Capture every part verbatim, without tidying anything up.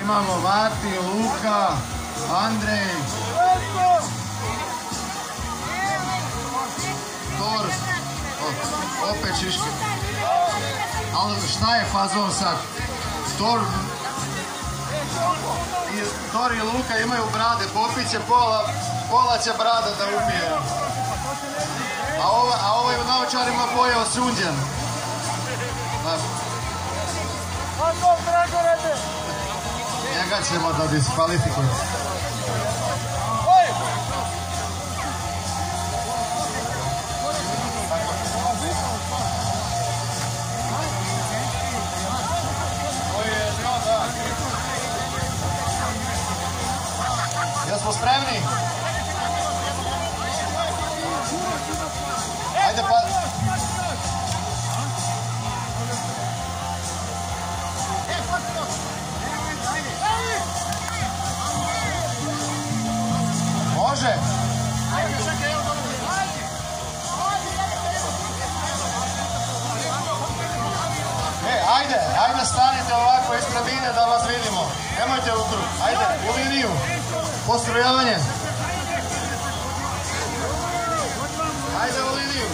imamo Mati, Luka, Andrej, Tor, opet Šiške. Ali šta je fazon sad? Tor, Tor i Luka imaju brade, popit će pola, pola će brada da ubije. A ovaj, a ovaj u naočarima pojeo sunđen. Njega ćemo da diskvalifikujemo. Jesmo spremni? Ajde pa... Može? E, ajde, ajde stanite ovako ispred mine da vas vidimo. Nemojte u krug. Ajde, u liniju. Postrojavanje. Ajde u liniju.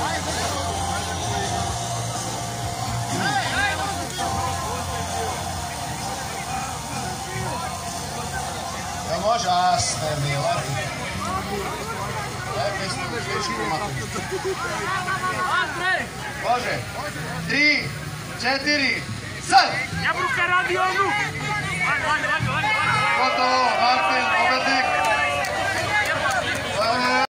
Ja može? A, ste mi lati. Lepi ste u šličku mati. Može. Tri, četiri, sad! Jabuka radi onu! Ajde, ajde, ajde, ajde! Gotovo, Martin, pobednik!